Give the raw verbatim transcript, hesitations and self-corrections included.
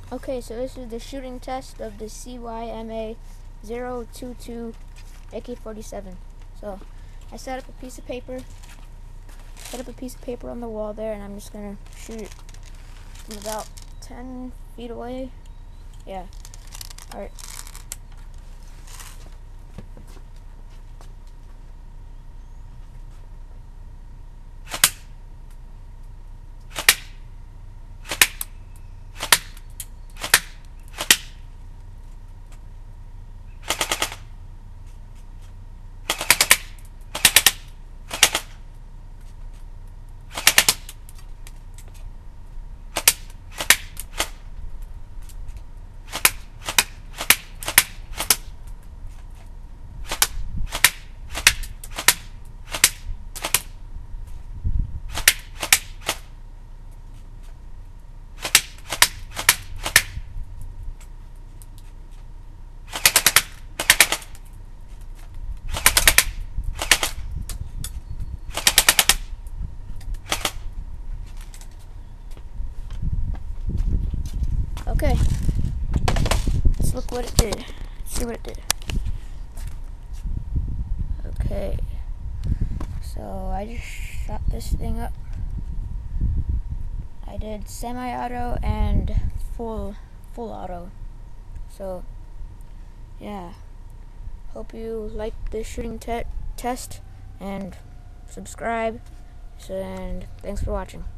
Okay, so this is the shooting test of the C Y M A zero two two A K forty-seven. So I set up a piece of paper, set up a piece of paper on the wall there, and I'm just gonna shoot it from about ten feet away. Yeah. All right. Okay, let's look what it did. Let's see what it did. Okay, so I just shot this thing up. I did semi-auto and full full auto. So yeah, hope you liked this shooting te test and subscribe. So, and thanks for watching.